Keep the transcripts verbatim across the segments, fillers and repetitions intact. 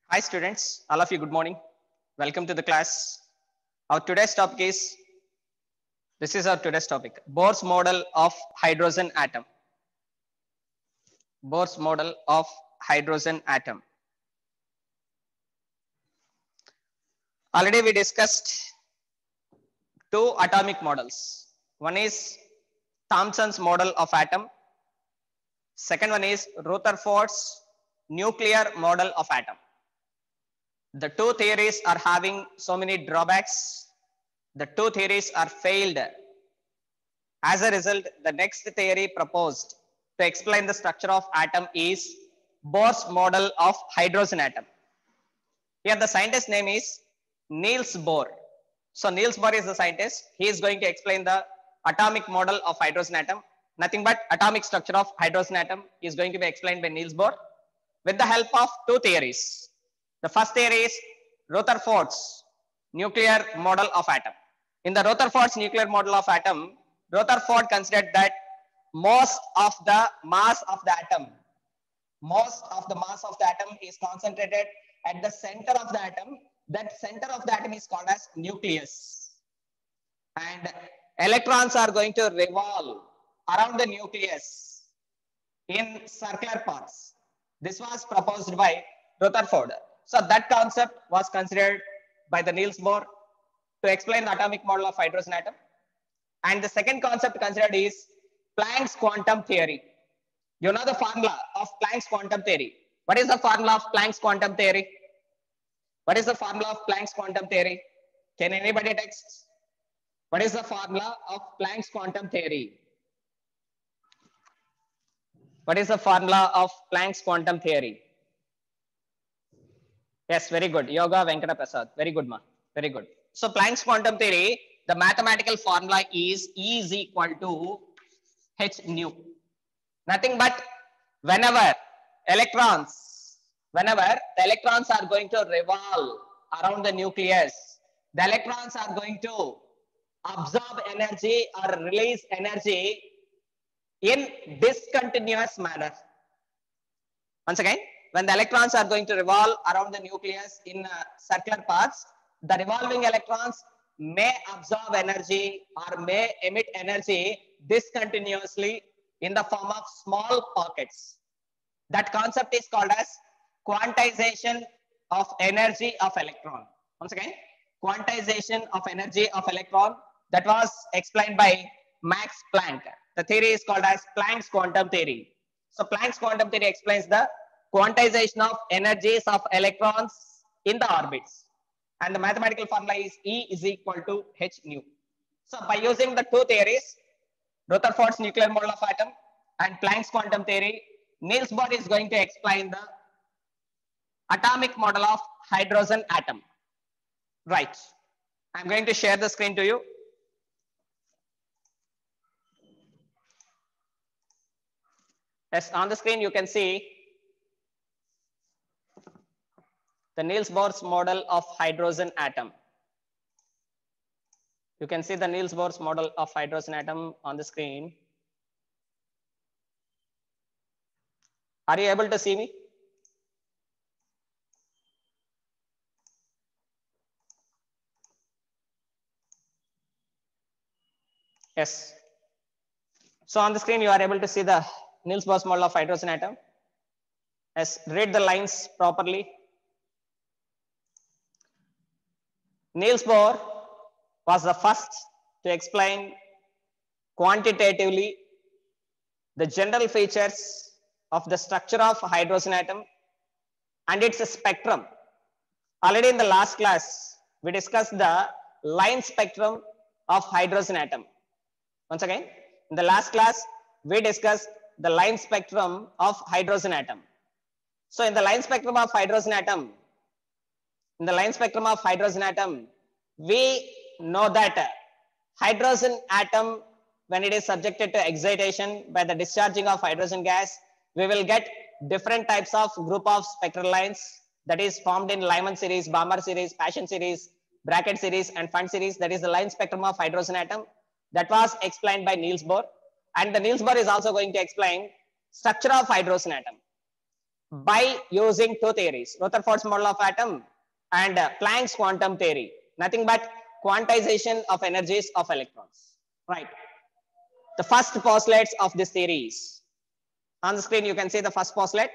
Hi students, all of you good morning. Welcome to the class. Our today's topic is, this is our today's topic, Bohr's model of hydrogen atom. Bohr's model of hydrogen atom. Already we discussed two atomic models. One is Thomson's model of atom. Second one is Rutherford's nuclear model of atom. The two theories are having so many drawbacks. The two theories are failed. As a result, the next theory proposed to explain the structure of atom is Bohr's model of hydrogen atom. Here the scientist name is Niels Bohr. So Niels Bohr is the scientist. He is going to explain the atomic model of hydrogen atom. Nothing but atomic structure of hydrogen atom is going to be explained by Niels Bohr with the help of two theories. The first theory is Rutherford's nuclear model of atom. In the Rutherford's nuclear model of atom, Rutherford considered that most of the mass of the atom, most of the mass of the atom is concentrated at the center of the atom. That center of the atom is called as nucleus. And electrons are going to revolve around the nucleus in circular paths. This was proposed by Rutherford. So that concept was considered by the Niels Bohr to explain the atomic model of hydrogen atom. And the second concept considered is Planck's quantum theory. You know the formula of Planck's quantum theory. What is the formula of Planck's quantum theory? What is the formula of Planck's quantum theory? Can anybody text? What is the formula of Planck's quantum theory? What is the formula of Planck's quantum theory? Yes, very good. Yoga Venkata Prasad. Very good, ma. Very good. So Planck's quantum theory, the mathematical formula is E is equal to h nu. Nothing but whenever electrons, whenever the electrons are going to revolve around the nucleus, the electrons are going to absorb energy or release energy in discontinuous manner. Once again, when the electrons are going to revolve around the nucleus in uh, circular paths, the revolving electrons may absorb energy or may emit energy discontinuously in the form of small pockets. That concept is called as quantization of energy of electron. Once again, quantization of energy of electron, that was explained by Max Planck. The theory is called as Planck's quantum theory. So Planck's quantum theory explains the quantization of energies of electrons in the orbits. And the mathematical formula is E is equal to h nu. So by using the two theories, Rutherford's nuclear model of atom and Planck's quantum theory, Niels Bohr is going to explain the atomic model of hydrogen atom. Right. I'm going to share the screen to you. Yes, on the screen you can see the Niels Bohr's model of hydrogen atom. You can see the Niels Bohr's model of hydrogen atom on the screen. Are you able to see me? Yes. So on the screen you are able to see the Niels Bohr's model of hydrogen atom. Yes, read the lines properly. Niels Bohr was the first to explain quantitatively the general features of the structure of hydrogen atom and its spectrum. Already in the last class, we discussed the line spectrum of hydrogen atom. Once again, in the last class, we discussed the line spectrum of hydrogen atom. So in the line spectrum of hydrogen atom, in the line spectrum of hydrogen atom, we know that hydrogen atom, when it is subjected to excitation by the discharging of hydrogen gas, we will get different types of group of spectral lines that is formed in Lyman series, Balmer series, Paschen series, Brackett series and Pfund series. That is the line spectrum of hydrogen atom. That was explained by Niels Bohr. And the Niels Bohr is also going to explain structure of hydrogen atom. by using two theories, Rutherford's model of atom and uh, Planck's quantum theory, nothing but quantization of energies of electrons, right? The first postulates of this theory is, on the screen you can see the first postulate.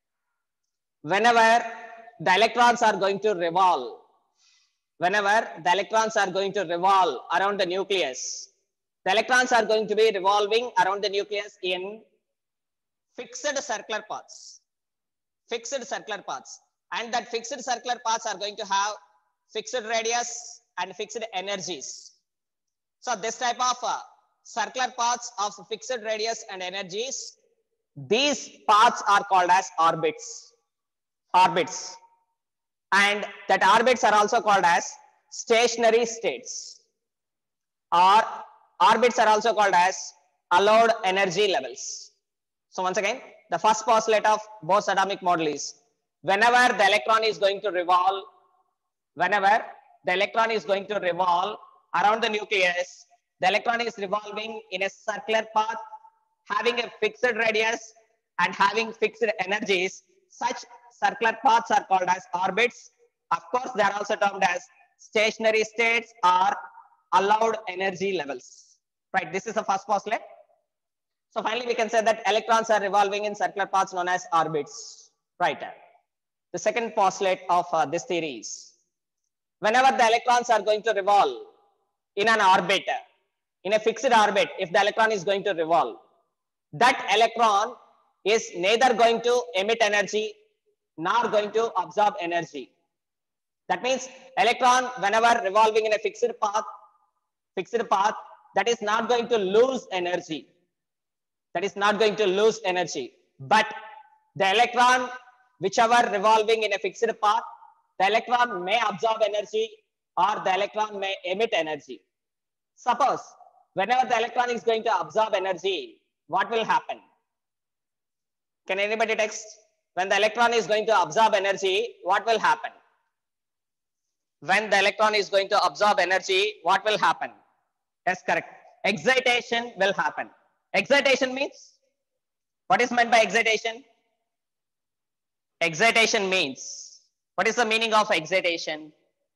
Whenever the electrons are going to revolve, whenever the electrons are going to revolve around the nucleus, the electrons are going to be revolving around the nucleus in fixed circular paths, fixed circular paths, and that fixed circular paths are going to have fixed radius and fixed energies. So this type of uh, circular paths of fixed radius and energies, these paths are called as orbits, orbits, and that orbits are also called as stationary states, or orbits are also called as allowed energy levels. So once again, the first postulate of Bohr's atomic model is, whenever the electron is going to revolve, whenever the electron is going to revolve around the nucleus, the electron is revolving in a circular path, having a fixed radius and having fixed energies. Such circular paths are called as orbits. Of course, they are also termed as stationary states or allowed energy levels, right? This is the first postulate. So finally, we can say that electrons are revolving in circular paths known as orbits, right? The second postulate of uh, this theory is, whenever the electrons are going to revolve in an orbit, in a fixed orbit, if the electron is going to revolve, that electron is neither going to emit energy nor going to absorb energy. That means electron, whenever revolving in a fixed path, fixed path, that is not going to lose energy. That is not going to lose energy. But the electron, whichever revolving in a fixed path, the electron may absorb energy or the electron may emit energy. Suppose whenever the electron is going to absorb energy, what will happen? Can anybody text? When the electron is going to absorb energy, what will happen? When the electron is going to absorb energy, what will happen? Yes, correct. Excitation will happen. Excitation means, what is meant by excitation? Excitation means, what is the meaning of excitation?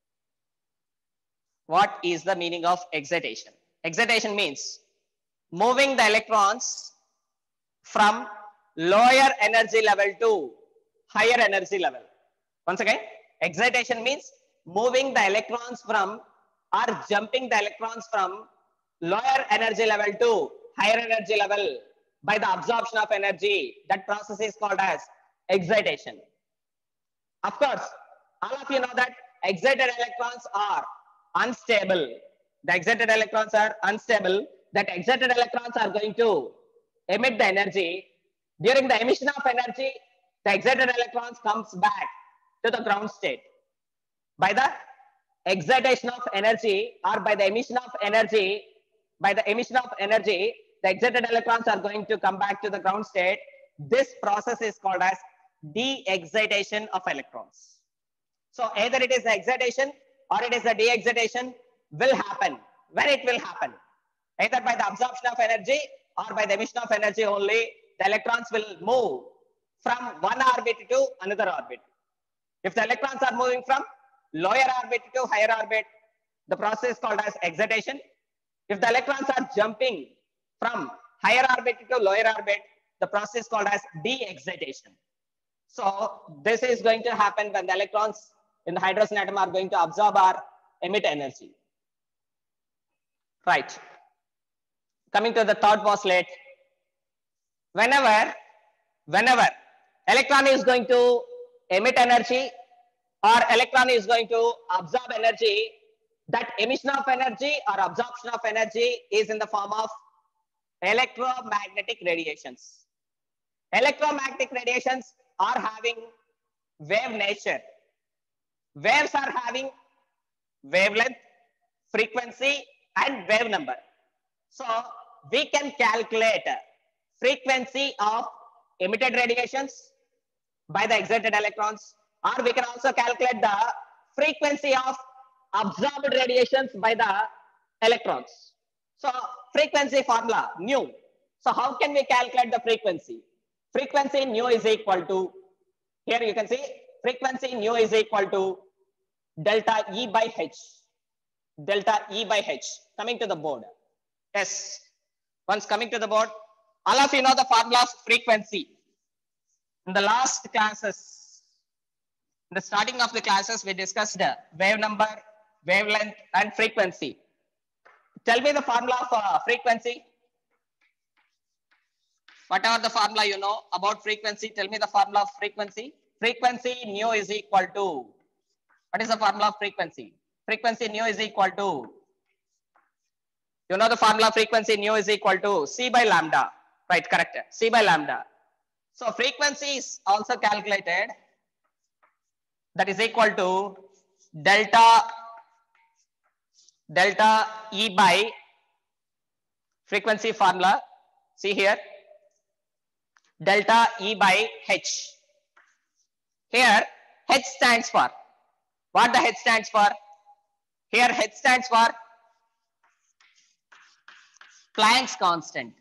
What is the meaning of excitation? Excitation means moving the electrons from lower energy level to higher energy level. Once again, excitation means moving the electrons from, or jumping the electrons from lower energy level to higher energy level by the absorption of energy. That process is called as excitation. Of course, all of you know that excited electrons are unstable. The excited electrons are unstable. That excited electrons are going to emit the energy. During the emission of energy, the excited electrons comes back to the ground state. By the excitation of energy or by the emission of energy, by the emission of energy, the excited electrons are going to come back to the ground state. This process is called as de-excitation of electrons. So either it is the excitation or it is the de-excitation will happen. When it will happen? Either by the absorption of energy or by the emission of energy only, the electrons will move from one orbit to another orbit. If the electrons are moving from lower orbit to higher orbit, the process is called as excitation. If the electrons are jumping from higher orbit to lower orbit, the process is called as de-excitation. So this is going to happen when the electrons in the hydrogen atom are going to absorb or emit energy. Right. Coming to the third postulate, whenever, whenever electron is going to emit energy or electron is going to absorb energy, that emission of energy or absorption of energy is in the form of electromagnetic radiations. Electromagnetic radiations are having wave nature. Waves are having wavelength, frequency and wave number. So we can calculate frequency of emitted radiations by the excited electrons, or we can also calculate the frequency of absorbed radiations by the electrons. So frequency formula nu. So how can we calculate the frequency? Frequency nu is equal to Here you can see frequency nu is equal to delta E by H. Delta E by H. Coming to the board. Yes. Once coming to the board, all of you know the formula of frequency. In the last classes, in the starting of the classes, we discussed the wave number, wavelength, and frequency. Tell me the formula of uh, frequency. Whatever the formula you know about frequency, tell me the formula of frequency. Frequency nu is equal to, what is the formula of frequency? Frequency nu is equal to, you know the formula of frequency nu is equal to C by lambda, right? Correct. C by lambda. So frequency is also calculated, that is equal to delta delta E by frequency formula. See here, delta E by H. Here H stands for, what the H stands for? Here H stands for Planck's constant.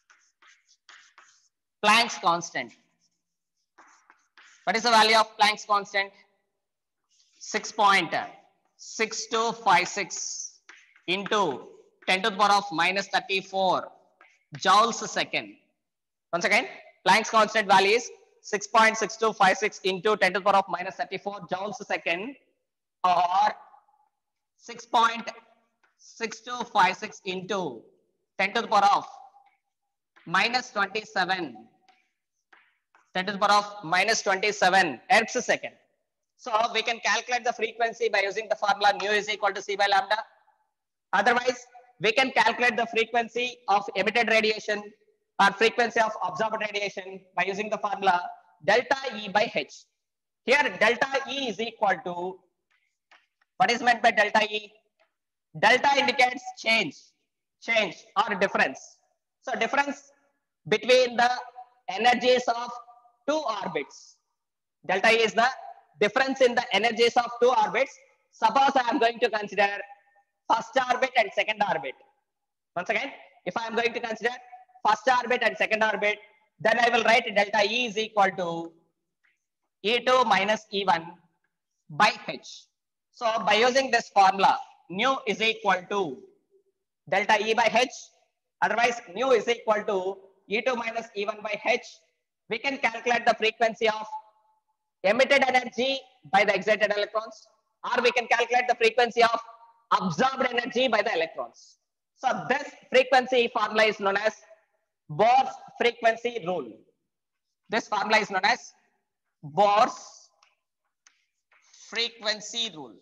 Planck's constant. What is the value of Planck's constant? six point six two five six into ten to the power of minus thirty-four joules a second. Once again, Planck's constant value is six point six two five six into ten to the power of minus thirty-four joules a second, or six point six two five six into ten to the power of minus twenty-seven, ten to the power of minus twenty-seven ergs a second. So we can calculate the frequency by using the formula nu is equal to C by lambda. Otherwise, we can calculate the frequency of emitted radiation or frequency of absorbed radiation by using the formula delta E by H. Here delta E is equal to, what is meant by delta E? Delta indicates change, change or difference. So difference between the energies of two orbits. Delta E is the difference in the energies of two orbits. Suppose I am going to consider first orbit and second orbit. Once again, if I am going to consider first orbit and second orbit, then I will write delta E is equal to E two minus E one by H. So by using this formula, nu is equal to delta E by H. Otherwise, nu is equal to E two minus E one by H. We can calculate the frequency of emitted energy by the excited electrons, or we can calculate the frequency of absorbed energy by the electrons. So this frequency formula is known as Bohr's frequency rule. This formula is known as Bohr's frequency rule.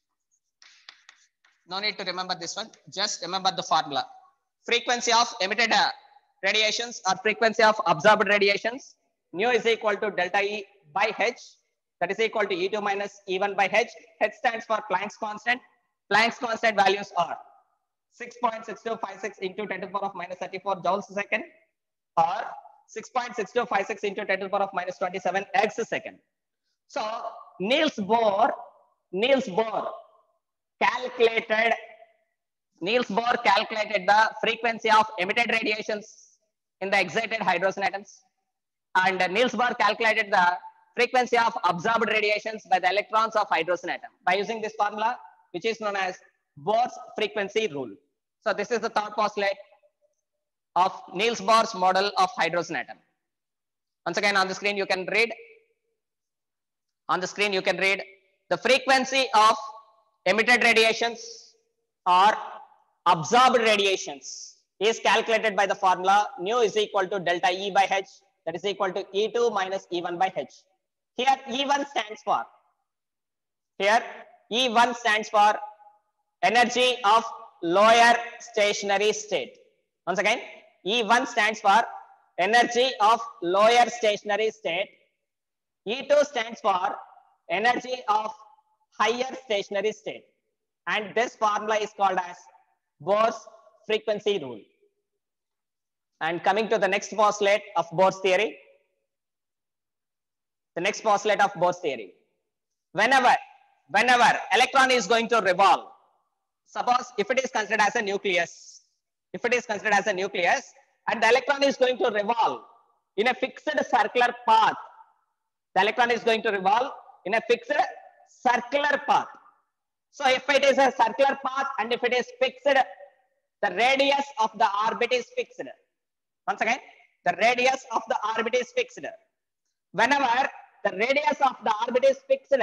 No need to remember this one, just remember the formula. Frequency of emitted uh, radiations or frequency of absorbed radiations, nu is equal to delta E by H, that is equal to E two minus E one by H. H stands for Planck's constant. Planck's constant values are six point six two five six into ten to the power of minus thirty-four joules a second, or six point six two five six into ten to the power of minus twenty-seven ergs a second. So Niels Bohr, Niels Bohr calculated, Niels Bohr calculated the frequency of emitted radiations in the excited hydrogen atoms, and Niels Bohr calculated the frequency of absorbed radiations by the electrons of hydrogen atom by using this formula, which is known as Bohr's frequency rule. So this is the third postulate of Niels Bohr's model of hydrogen atom. Once again, on the screen you can read, on the screen you can read the frequency of emitted radiations or absorbed radiations is calculated by the formula nu is equal to delta E by H, that is equal to E two minus E one by H. Here E one stands for, here E one stands for energy of lower stationary state. Once again, E one stands for energy of lower stationary state. E two stands for energy of higher stationary state. And this formula is called as Bohr's frequency rule. And coming to the next postulate of Bohr's theory, the next postulate of Bohr's theory. Whenever, whenever electron is going to revolve, suppose if it is considered as a nucleus, if it is considered as a nucleus, and the electron is going to revolve in a fixed circular path The electron is going to revolve in a fixed circular path. So if it is a circular path and if it is fixed, the radius of the orbit is fixed. Once again, the radius of the orbit is fixed. Whenever the radius of the orbit is fixed,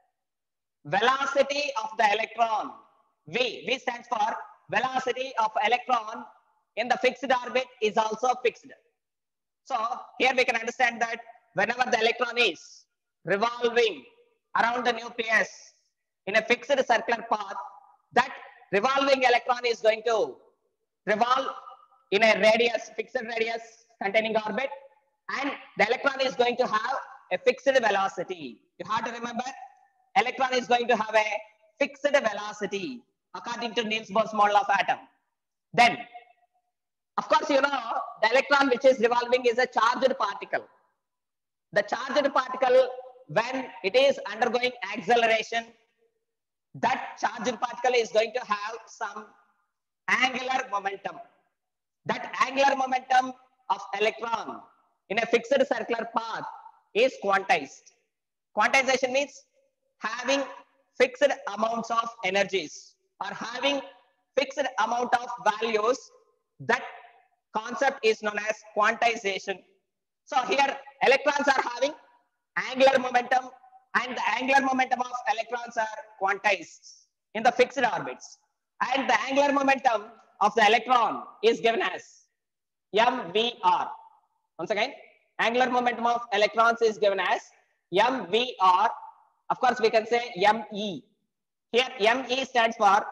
velocity of the electron, V, V stands for velocity of electron in the fixed orbit is also fixed. So here we can understand that whenever the electron is revolving around the nucleus in a fixed circular path, that revolving electron is going to revolve in a radius, fixed radius containing orbit, and the electron is going to have a fixed velocity. You have to remember, electron is going to have a fixed velocity according to Niels Bohr's model of atom. Then, of course, you know, the electron which is revolving is a charged particle. The charged particle, when it is undergoing acceleration, that charged particle is going to have some angular momentum. That angular momentum of electron in a fixed circular path is quantized. Quantization means having fixed amounts of energies or having fixed amount of values. That concept is known as quantization. So here electrons are having angular momentum, and the angular momentum of electrons are quantized in the fixed orbits. And the angular momentum of the electron is given as M V R. Once again, angular momentum of electrons is given as M V R. Of course, we can say M E. Here M E stands for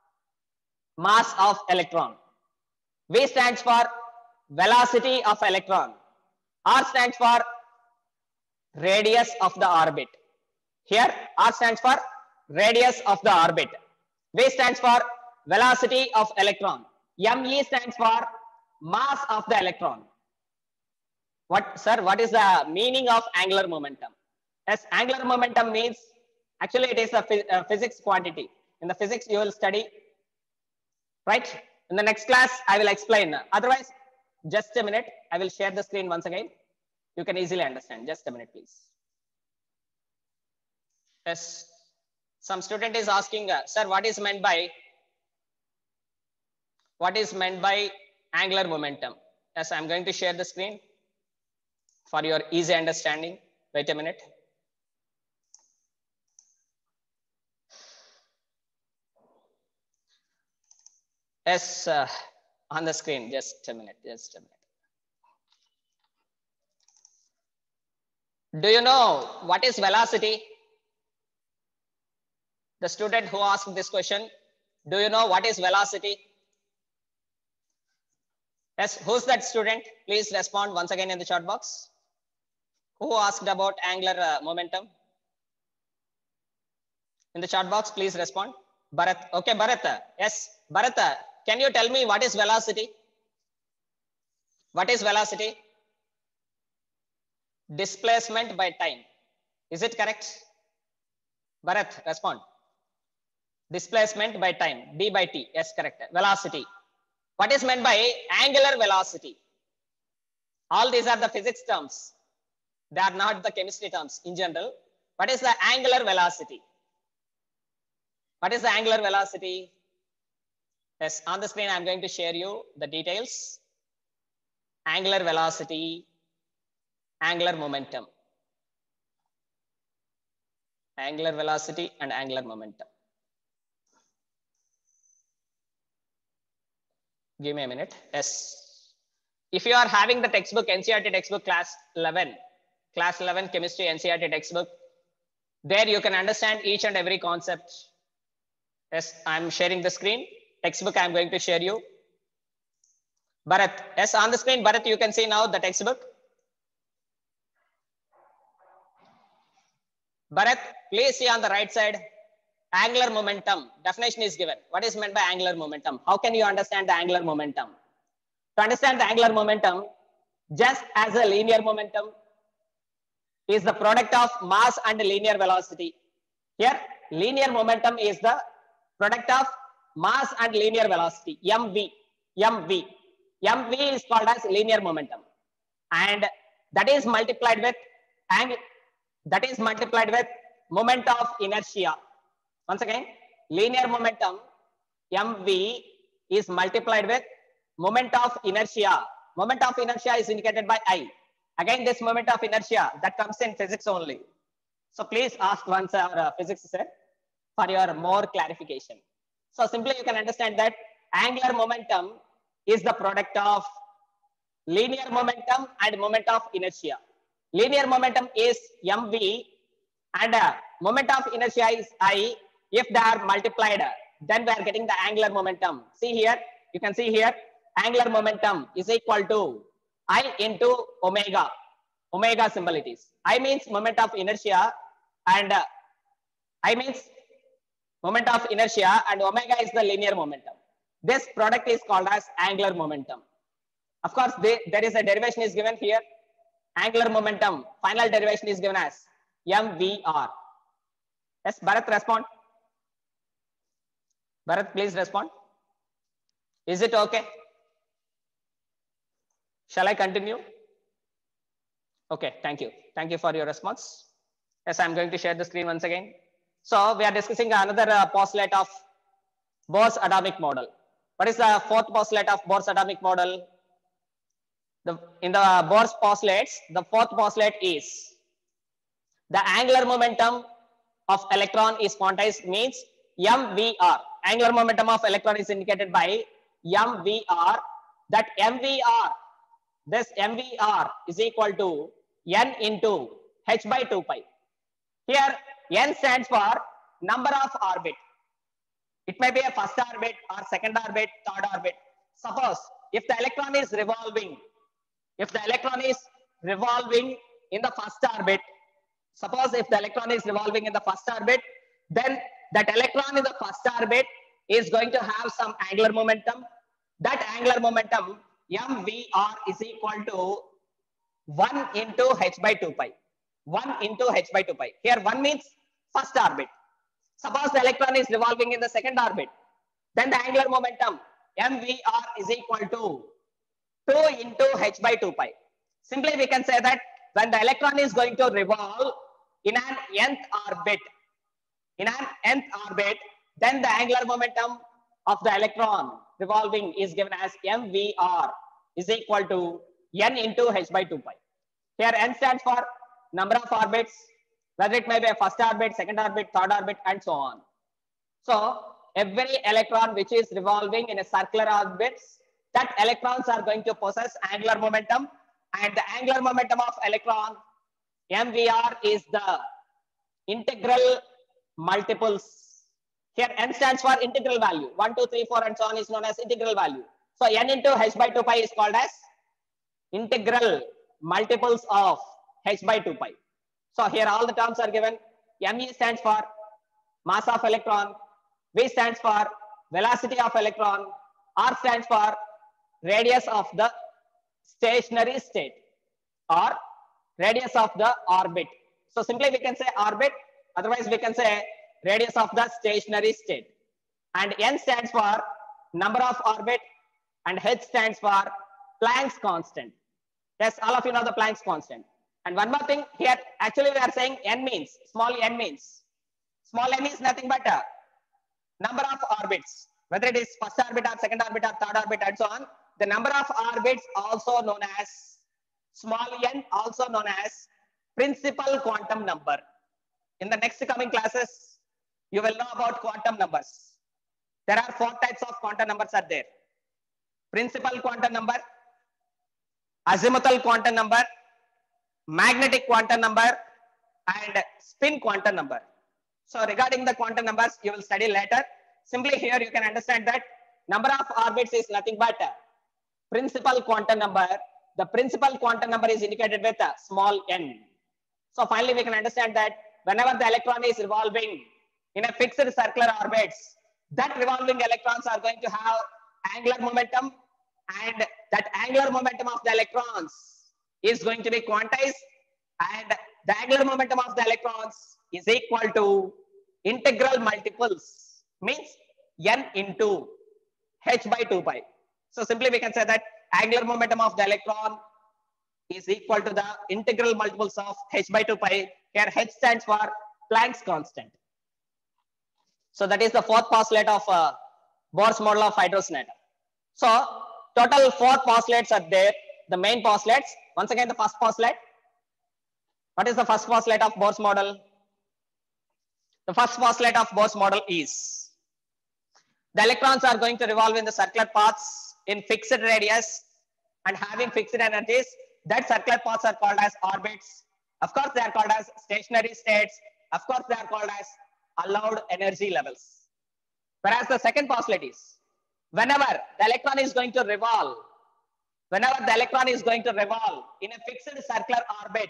mass of electron. V stands for velocity of electron. R stands for radius of the orbit. Here R stands for radius of the orbit. V stands for velocity of electron. M E stands for mass of the electron. What, sir, what is the meaning of angular momentum? Yes, angular momentum means, actually it is a, phys a physics quantity. In the physics you will study, right? In the next class I will explain. Otherwise, just a minute, I will share the screen once again. You can easily understand. Just a minute, please. Yes, some student is asking, uh, sir, what is meant by what is meant by angular momentum? Yes, I'm going to share the screen for your easy understanding. Wait a minute. Yes, uh, on the screen. Just a minute. Just a minute. Do you know what is velocity? The student who asked this question, do you know what is velocity? Yes, who's that student? Please respond once again in the chat box. Who asked about angular uh, momentum? In the chat box, please respond. Bharat. Okay, Bharat. Yes, Bharat. Can you tell me what is velocity? What is velocity? Displacement by time. Is it correct? Bharat, respond. Displacement by time. D by T. Yes, correct. Velocity. What is meant by angular velocity? All these are the physics terms. They are not the chemistry terms in general. What is the angular velocity? What is the angular velocity? Yes, on the screen, I'm going to share you the details. Angular velocity, angular momentum. Angular velocity and angular momentum. Give me a minute. Yes. If you are having the textbook, N C E R T textbook class eleven, class eleven chemistry N C E R T textbook, there you can understand each and every concept. Yes, I'm sharing the screen. Textbook I'm going to share you. Bharat, yes, on the screen, Bharat, you can see now the textbook. Bharat, please see on the right side. Angular momentum definition is given. What is meant by angular momentum? How can you understand the angular momentum? To understand the angular momentum, just as a linear momentum is the product of mass and linear velocity. Here, linear momentum is the product of mass and linear velocity, M V. M V. M V is called as linear momentum. And that is multiplied with angle. that is multiplied with moment of inertia. Once again, linear momentum mv is multiplied with moment of inertia. Moment of inertia is indicated by I. Again, this moment of inertia that comes in physics only. So please ask once our uh, physics sir for your more clarification. So simply you can understand that angular momentum is the product of linear momentum and moment of inertia. Linear momentum is mv and uh, moment of inertia is I. If they are multiplied, then we are getting the angular momentum. See here, you can see here, angular momentum is equal to I into omega. Omega symbol it is. I means moment of inertia and uh, I means moment of inertia and omega is the linear momentum. This product is called as angular momentum. Of course, they, there is a derivation is given here. Angular momentum, final derivation is given as mvr. Yes, Bharat, respond. Bharat, please respond. Is it okay? Shall I continue? Okay, thank you. Thank you for your response. Yes, I'm going to share the screen once again. So we are discussing another uh, postulate of Bohr's atomic model. What is the fourth postulate of Bohr's atomic model? The, in the Bohr's postulates, the fourth postulate is the angular momentum of electron is quantized means mvr. Angular momentum of electron is indicated by mvr. That mvr, this mvr is equal to n into h by two pi. Here n stands for number of orbit. It may be a first orbit or second orbit, third orbit. Suppose if the electron is revolving, if the electron is revolving in the first orbit, suppose if the electron is revolving in the first orbit, then that electron in the first orbit is going to have some angular momentum. That angular momentum mvr is equal to one into h by two pi. one into h by two pi. Here one means first orbit. Suppose the electron is revolving in the second orbit, then the angular momentum mvr is equal to two into h by two pi. Simply we can say that when the electron is going to revolve in an nth orbit, in an nth orbit, then the angular momentum of the electron revolving is given as mvr is equal to n into h by two pi. Here n stands for number of orbits, whether it may be a first orbit, second orbit, third orbit, and so on. So every electron which is revolving in a circular orbit, that electrons are going to possess angular momentum, and the angular momentum of electron mvr is the integral multiples. Here n stands for integral value. one, two, three, four and so on is known as integral value. So n into h by two pi is called as integral multiples of h by two pi. So here all the terms are given. Me stands for mass of electron, V stands for velocity of electron, R stands for radius of the stationary state or radius of the orbit. So simply we can say orbit, otherwise we can say radius of the stationary state. And N stands for number of orbit and H stands for Planck's constant. Yes, all of you know the Planck's constant. And one more thing here, actually we are saying N means, small n means. Small n is nothing but a number of orbits, whether it is first orbit or second orbit or third orbit and so on. The number of orbits also known as small n, also known as principal quantum number. In the next coming classes, you will know about quantum numbers. There are four types of quantum numbers are there. Principal quantum number, azimuthal quantum number, magnetic quantum number, and spin quantum number. So regarding the quantum numbers, you will study later. Simply here you can understand that number of orbits is nothing but principal quantum number. The principal quantum number is indicated with a small n. So finally we can understand that whenever the electron is revolving in a fixed circular orbits, that revolving electrons are going to have angular momentum, and that angular momentum of the electrons is going to be quantized, and the angular momentum of the electrons is equal to integral multiples, means n into h by two pi. So simply we can say that angular momentum of the electron is equal to the integral multiples of h by two pi. Here H stands for Planck's constant. So that is the fourth postulate of uh, Bohr's model of hydrogen atom. So total four postulates are there. The main postulates. Once again, the first postulate. What is the first postulate of Bohr's model? The first postulate of Bohr's model is the electrons are going to revolve in the circular paths in fixed radius and having fixed energies. That circular paths are called as orbits. Of course, they are called as stationary states. Of course, they are called as allowed energy levels. Whereas the second postulate is whenever the electron is going to revolve, whenever the electron is going to revolve in a fixed circular orbit,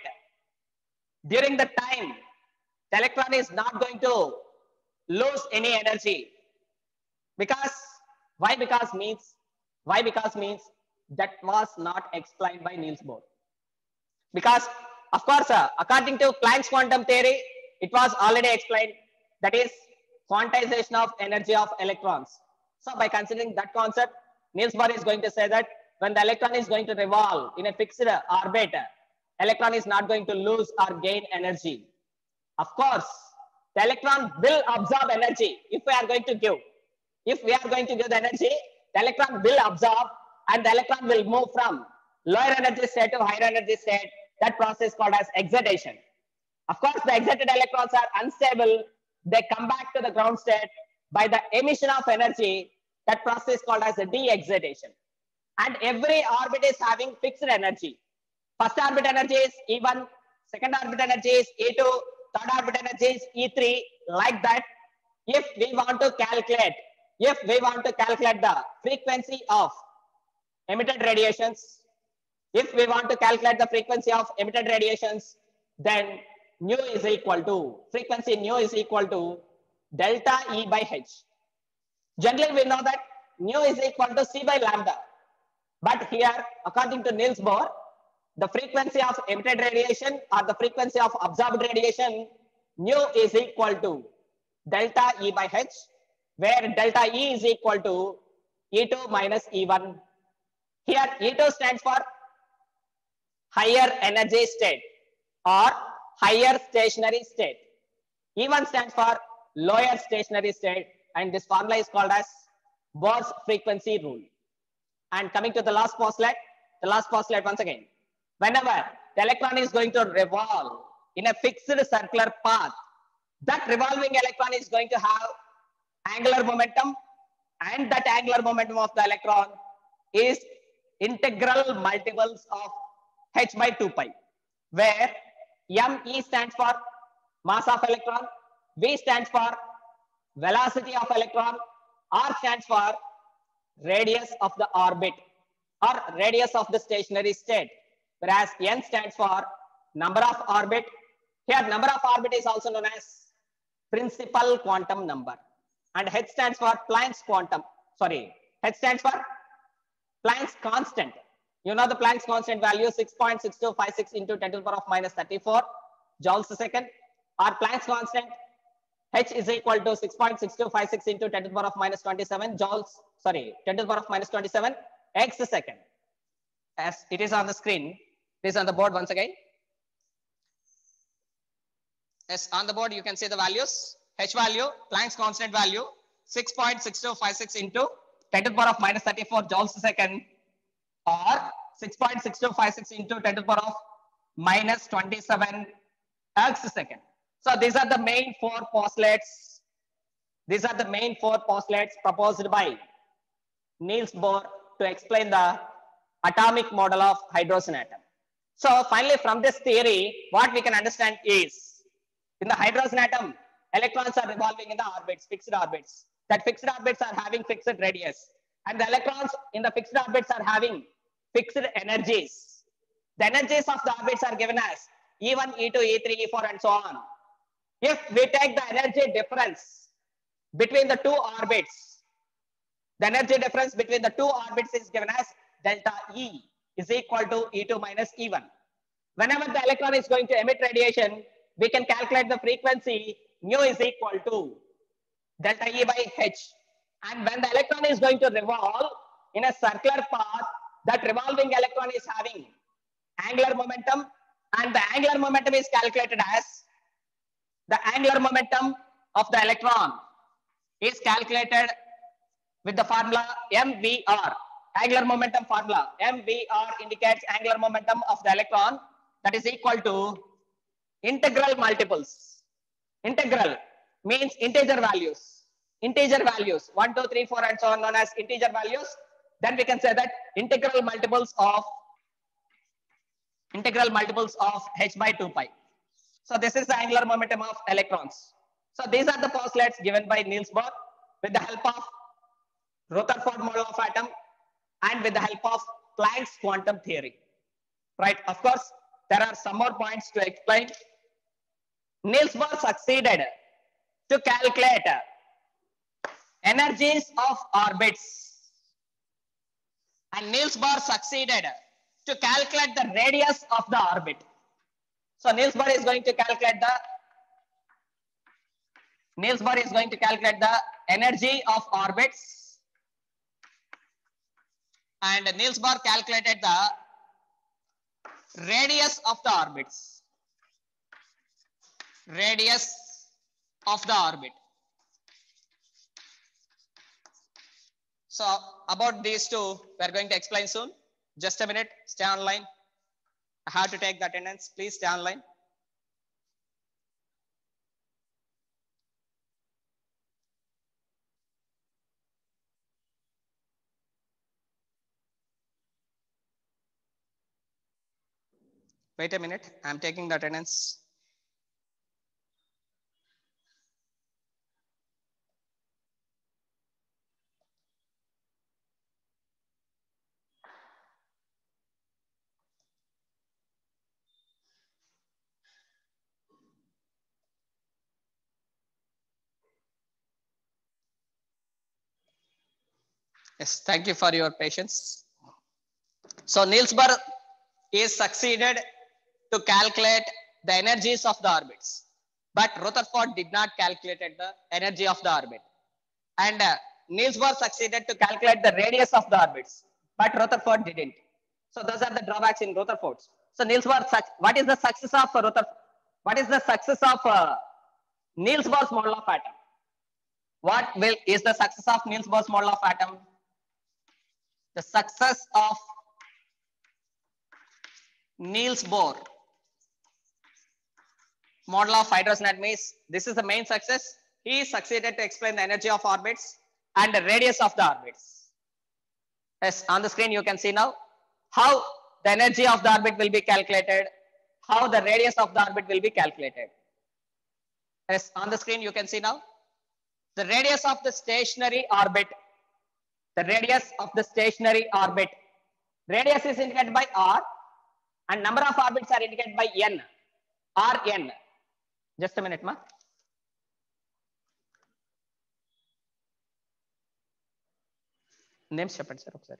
during the time, the electron is not going to lose any energy. Because, why because means, why because means that was not explained by Niels Bohr. Because, of course, uh, according to Planck's quantum theory, it was already explained, that is quantization of energy of electrons. So by considering that concept, Niels Bohr is going to say that when the electron is going to revolve in a fixed orbit, electron is not going to lose or gain energy. Of course, the electron will absorb energy if we are going to give. If we are going to give the energy, the electron will absorb and the electron will move from lower energy state to higher energy state. That process called as excitation. Of course, the excited electrons are unstable. They come back to the ground state by the emission of energy. That process called as a de-excitation. And every orbit is having fixed energy. First orbit energy is E one, second orbit energy is E two, third orbit energy is E three, like that. If we want to calculate, if we want to calculate the frequency of emitted radiations, if we want to calculate the frequency of emitted radiations, then nu is equal to, frequency nu is equal to delta E by H. Generally, we know that nu is equal to C by lambda. But here, according to Niels Bohr, the frequency of emitted radiation or the frequency of absorbed radiation, nu is equal to delta E by H, where delta E is equal to E two minus E one. Here, E two stands for higher energy state or higher stationary state. E one stands for lower stationary state, and this formula is called as Bohr's frequency rule. And coming to the last postulate, the last postulate once again. Whenever the electron is going to revolve in a fixed circular path, that revolving electron is going to have angular momentum, and that angular momentum of the electron is integral multiples of h by two pi, where m e stands for mass of electron, v stands for velocity of electron, r stands for radius of the orbit or radius of the stationary state, whereas n stands for number of orbit. Here number of orbit is also known as principal quantum number, and h stands for Planck's quantum, sorry, h stands for Planck's constant. You know the Planck's constant value six point six two five six into ten to the power of minus thirty-four joules a second, or Planck's constant h is equal to six point six two five six into ten to the power of minus twenty-seven joules, sorry, ten to the power of minus twenty-seven x a second. As it is on the screen, it is on the board once again. Yes, on the board you can see the values. H value, Planck's constant value, six point six two five six into ten to the power of minus thirty-four joules a second, or six point six two five six into ten to the power of minus twenty-seven ergs a second. So these are the main four postulates. These are the main four postulates proposed by Niels Bohr to explain the atomic model of hydrogen atom. So finally, from this theory, what we can understand is, in the hydrogen atom, electrons are revolving in the orbits, fixed orbits. That fixed orbits are having fixed radius, and the electrons in the fixed orbits are having fixed energies. The energies of the orbits are given as E one, E two, E three, E four, and so on. If we take the energy difference between the two orbits, the energy difference between the two orbits is given as delta E is equal to E two minus E one. Whenever the electron is going to emit radiation, we can calculate the frequency mu is equal to delta E by H. And when the electron is going to revolve in a circular path, that revolving electron is having angular momentum, and the angular momentum is calculated as The angular momentum of the electron is calculated with the formula M V R. Angular momentum formula M V R indicates angular momentum of the electron, that is equal to integral multiples. Integral means integer values. Integer values one, two, three, four, and so on, known as integer values. Then we can say that integral multiples of integral multiples of h by two pi. So this is the angular momentum of electrons. So these are the postulates given by Niels Bohr with the help of Rutherford model of atom and with the help of Planck's quantum theory. Right? Of course, there are some more points to explain. Niels Bohr succeeded to calculate energies of orbits, and Niels Bohr succeeded to calculate the radius of the orbit. So Niels Bohr is going to calculate the Niels Bohr is going to calculate the energy of orbits, and Niels Bohr calculated the radius of the orbits. Radius of the orbit. So about these two, we are going to explain soon. Just a minute, stay online. I have to take the attendance. Please stay online. Wait a minute, I'm taking the attendance. Yes, thank you for your patience. So Niels Bohr is succeeded to calculate the energies of the orbits, but Rutherford did not calculate the energy of the orbit. And uh, Niels Bohr succeeded to calculate the radius of the orbits, but Rutherford didn't. So those are the drawbacks in Rutherford. So Niels Bohr, what is the success of Rutherford? What is the success of uh, Niels Bohr's model of atom? What will is the success of Niels Bohr's model of atom? The success of Niels Bohr model of hydrogen atoms. This is the main success. He succeeded to explain the energy of orbits and the radius of the orbits. Yes, on the screen you can see now how the energy of the orbit will be calculated, how the radius of the orbit will be calculated. Yes, on the screen you can see now the radius of the stationary orbit. The radius of the stationary orbit. Radius is indicated by R and number of orbits are indicated by N. R N. Just a minute, ma. Names చెప్పండి sir ఒకసారి.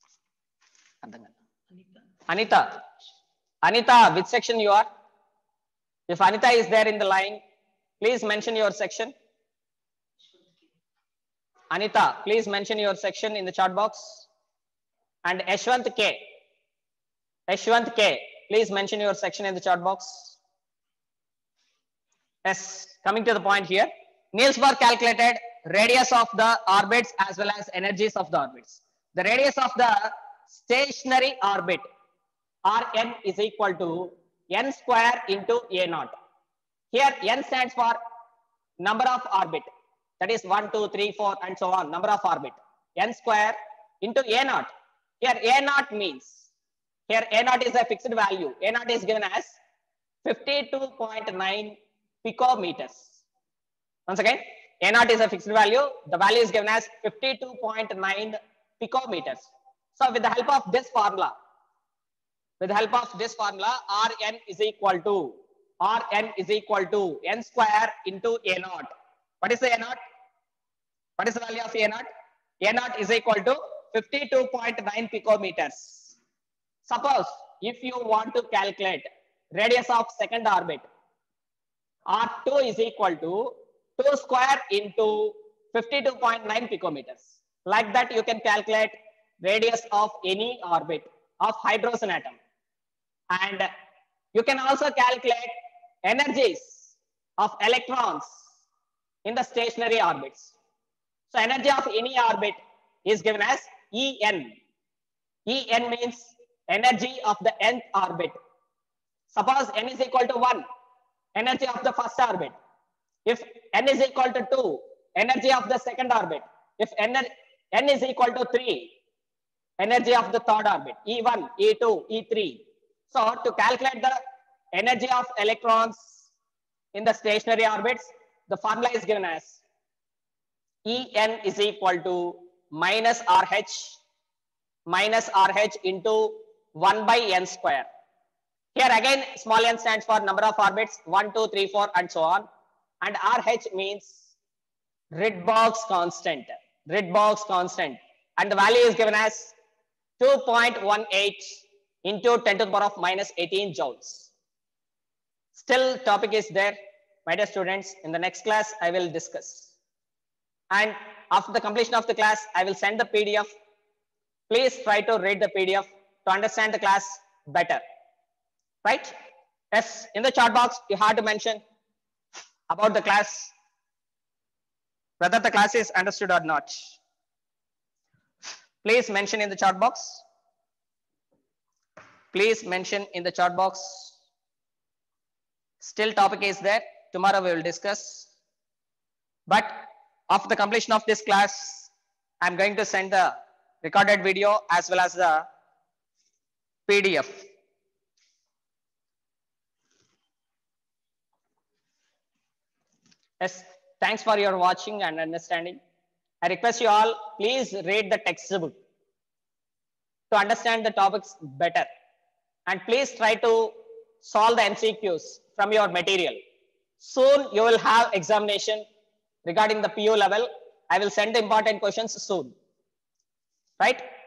Anita. Anita, which section you are? If Anita is there in the line, please mention your section. Anita, please mention your section in the chat box. And Ashwant K. Ashwant K, please mention your section in the chat box. Yes, coming to the point here. Niels Bohr calculated radius of the orbits as well as energies of the orbits. The radius of the stationary orbit, R N, is equal to N square into A naught. Here N stands for number of orbit. That is one, two, three, four, and so on, number of orbit. N square into A naught. Here A naught means, here A naught is a fixed value. A naught is given as fifty-two point nine picometers. Once again, A naught is a fixed value. The value is given as fifty-two point nine picometers. So with the help of this formula, with the help of this formula, R N is equal to, R N is equal to N square into A naught. What is the A naught? What is the value of A naught? A naught is equal to fifty-two point nine picometers. Suppose if you want to calculate radius of second orbit, R two is equal to two square into fifty-two point nine picometers. Like that you can calculate radius of any orbit of hydrogen atom. And you can also calculate energies of electrons in the stationary orbits. So energy of any orbit is given as E N. E N means energy of the nth orbit. Suppose n is equal to one, energy of the first orbit. If n is equal to two, energy of the second orbit. If n, n is equal to three, energy of the third orbit. E one, E two, E three. So to calculate the energy of electrons in the stationary orbits, the formula is given as E N is equal to minus R H minus R H into one by n square. Here again, small n stands for number of orbits, one, two, three, four, and so on. And R H means Rydberg's constant. Rydberg's constant. And the value is given as two point one eight into ten to the power of minus eighteen joules. Still, topic is there. My dear students, in the next class, I will discuss. And after the completion of the class, I will send the P D F. Please try to read the P D F to understand the class better. Right? Yes, in the chat box, you have to mention about the class, whether the class is understood or not. Please mention in the chat box. Please mention in the chat box. Still, topic is there. Tomorrow we will discuss. But after the completion of this class, I am going to send the recorded video as well as the P D F. Yes, thanks for your watching and understanding. I request you all, please read the textbook to understand the topics better. And please try to solve the M C Qs from your material. Soon you will have examination regarding the P U level. I will send the important questions soon. Right?